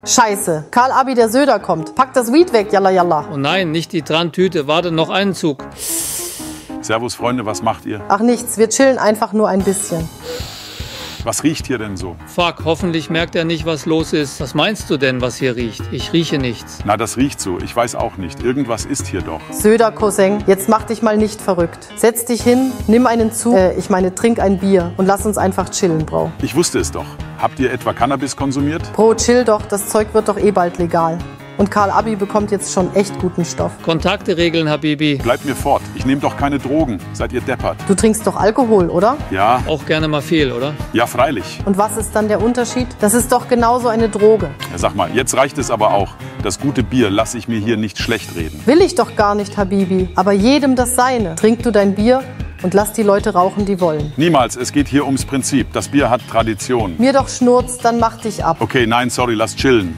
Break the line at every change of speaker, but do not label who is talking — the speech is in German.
Scheiße, Karl Abi, der Söder kommt. Pack das Weed weg, yalla yalla.
Oh nein, nicht die Trantüte. Warte, noch einen Zug.
Servus, Freunde, was macht ihr?
Ach nichts, wir chillen einfach nur ein bisschen.
Was riecht hier denn so?
Fuck, hoffentlich merkt er nicht, was los ist. Was meinst du denn, was hier riecht? Ich rieche nichts.
Na, das riecht so. Ich weiß auch nicht. Irgendwas ist hier doch.
Söder, Cousin, jetzt mach dich mal nicht verrückt. Setz dich hin, nimm einen Zug, trink ein Bier und lass uns einfach chillen, Bro.
Ich wusste es doch. Habt ihr etwa Cannabis konsumiert?
Bro, chill doch, das Zeug wird doch eh bald legal. Und Karl Abi bekommt jetzt schon echt guten Stoff.
Kontakte regeln, Habibi.
Bleibt mir fort. Ich nehme doch keine Drogen. Seid ihr deppert?
Du trinkst doch Alkohol, oder?
Ja.
Auch gerne mal viel, oder?
Ja, freilich.
Und was ist dann der Unterschied? Das ist doch genauso eine Droge.
Ja, sag mal, jetzt reicht es aber auch. Das gute Bier lasse ich mir hier nicht schlecht reden.
Will ich doch gar nicht, Habibi. Aber jedem das Seine. Trink du dein Bier und lass die Leute rauchen, die wollen.
Niemals. Es geht hier ums Prinzip. Das Bier hat Tradition.
Mir doch Schnurz, dann mach dich ab.
Okay, nein, sorry, lass chillen.